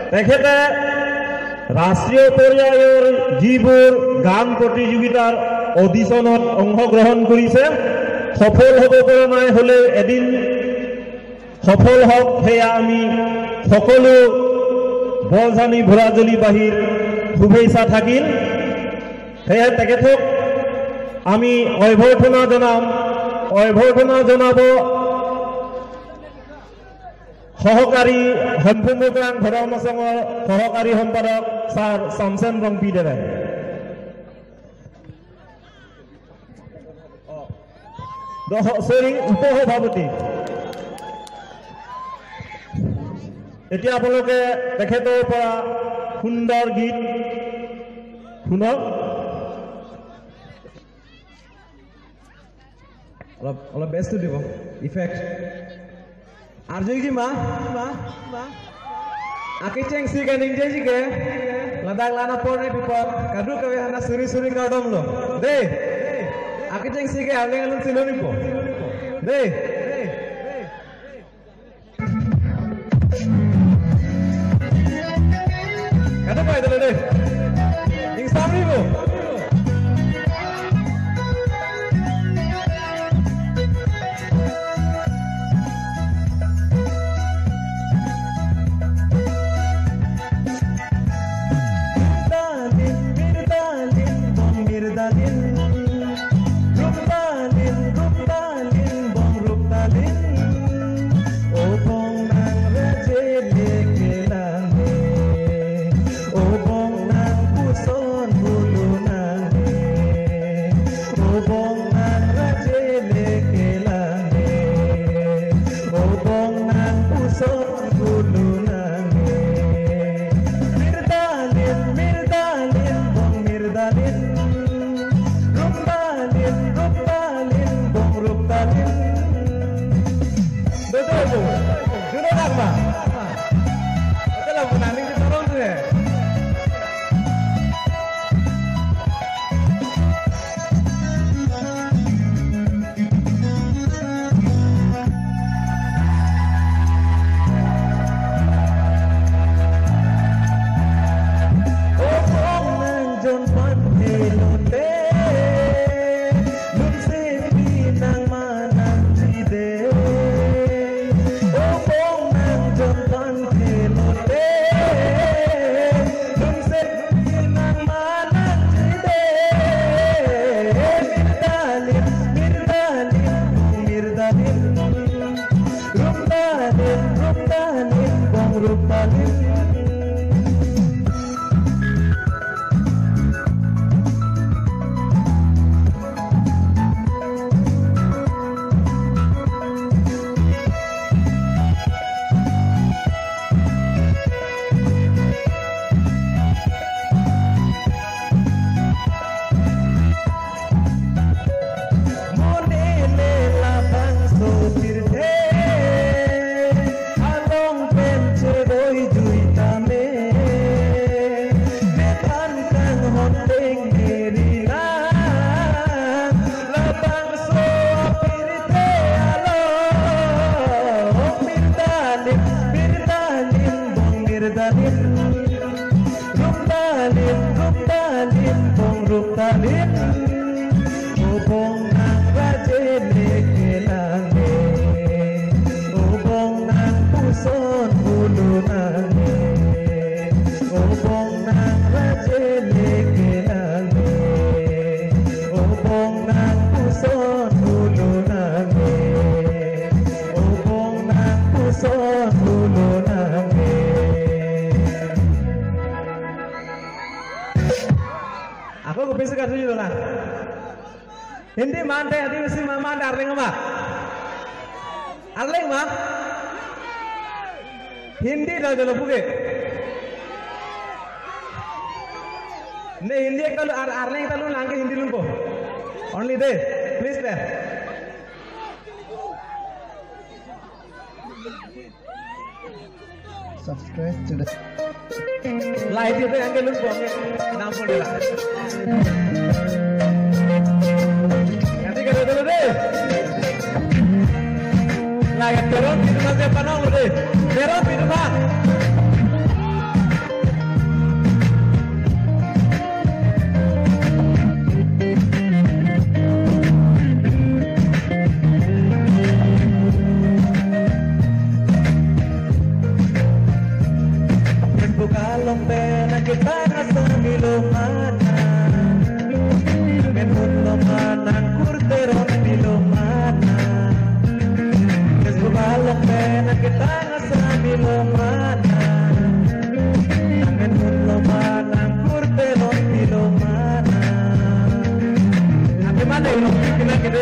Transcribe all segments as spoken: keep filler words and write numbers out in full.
তেখেতে ৰাষ্ট্ৰীয় পৰ্যায়ৰ যিবোৰ গান প্ৰতিযোগিতাৰ অডিশ্যনত অংশগ্ৰহণ কৰিছে সফল হ'ব পৰা নাই হ'লেও এদিন সফল হওক সেয়া আমি সকলো বৰজানী ভৰাজলী বাহিৰ শুভেচ্ছা থাকিল। সেয়ে তেখেতক আমি অভ্যৰ্থনা জনাম অভ্যৰ্থনা জনাব সহকাৰী হেম্ফু মুক্ৰাং ধৰম আসঙৰ সহকাৰী সম্পাদক ছাৰ চামচেন ৰংপি দেৱে। সৰি উপসভাপতি এতিয়া আপোনালোকে তেখেতৰ পৰা সুন্দৰ গীত শুনক। অলপ অলপ বেছটো দিব effect arjoine ma ma ma akiceng si Ning jige ladak lana porne pipor kadu kawe hana suri suri Kardom lo de akiceng si ke aleng alun siloni po de kadu pa idale de ing samri po Hindi mante hati mesti mama darling ma. Arling ma. Hindi dah jalo puge. Ne Hindi ek talu ar arling talu langke Hindi lumpo. Only they. Please there. Subscribe to the live itu yang ke lumpo. Nampol dia. Lagi terus itu masih panang deh, terus itu mah. Bukalong pena kita ngasami lumana Menhun lumana kurteron di lumana Kes bukalong pena kita ngasami lumana Menhun lumana kurteron di lumana Nanti mana yang kita gede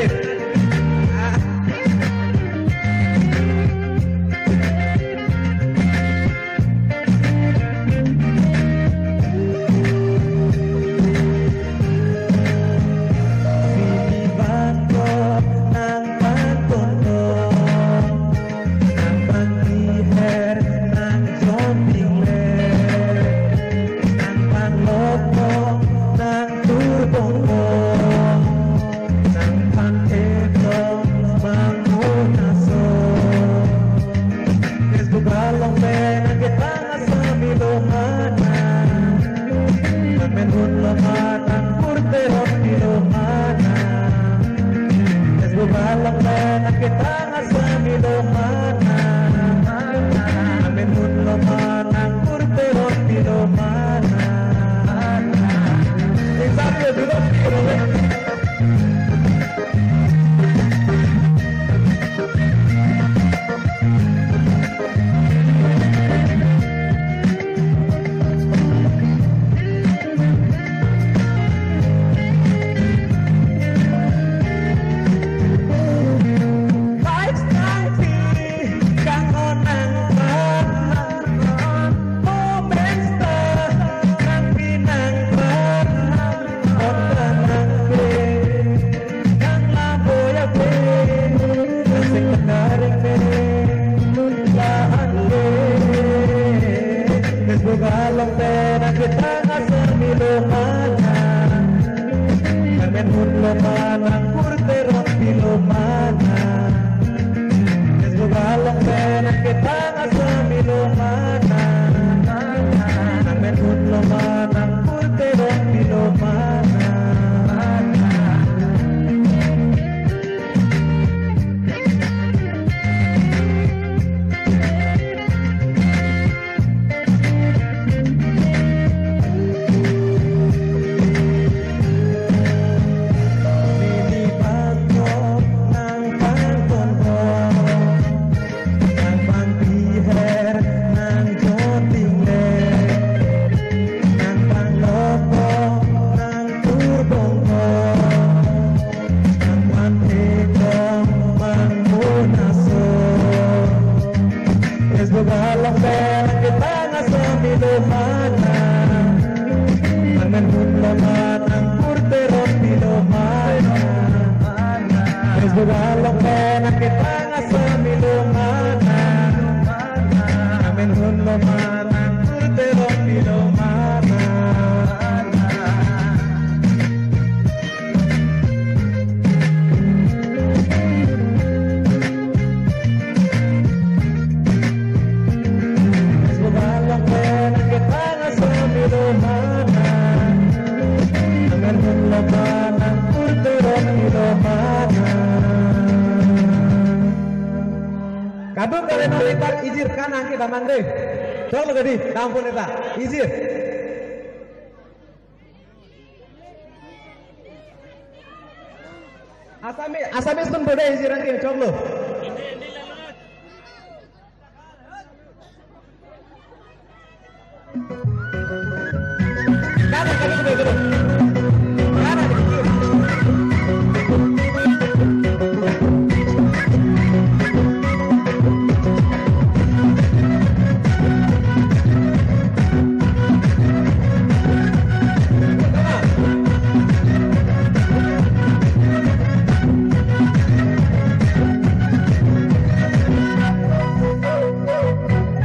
Kardom kalian nolitar izir kanan kita mandi. Coba gadi, tampun eta, izir. Asami, asami sun beda iziran kini coba. Kanan kali sudah dulu. Kanan.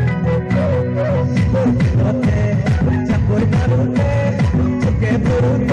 Campur marute, cuke burute.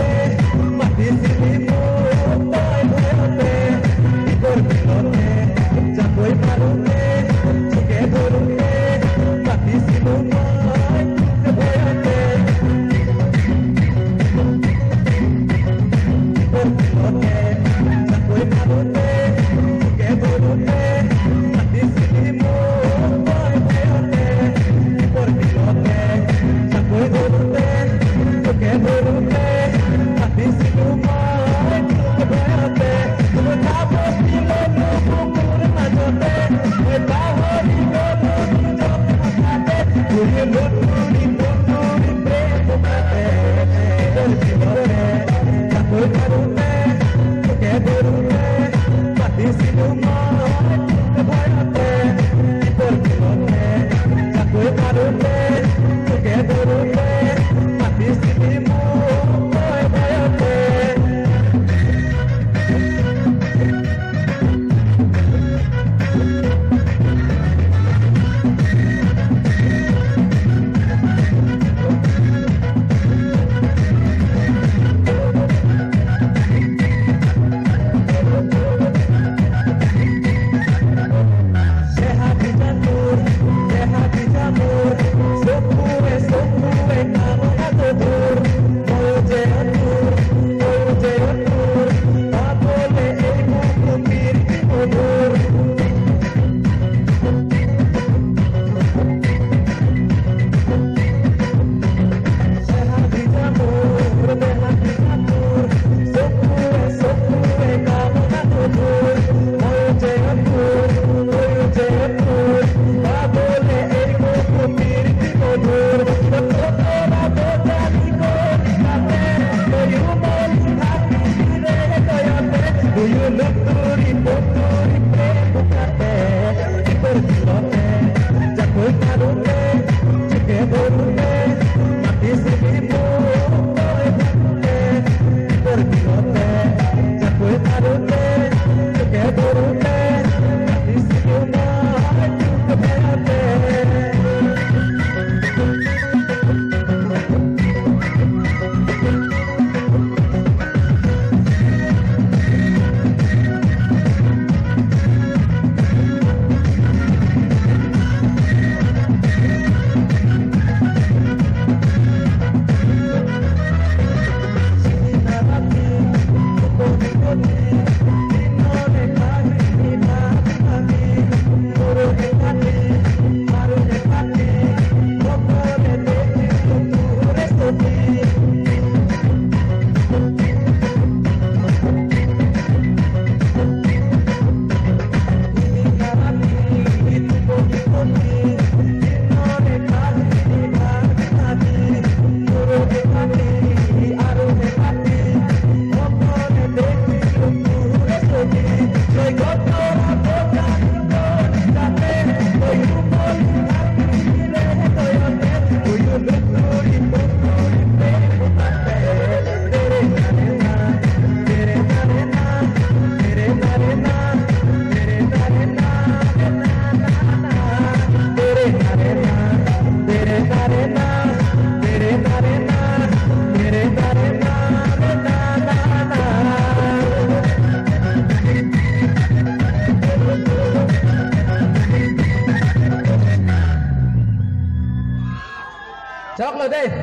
Chọc lời đây.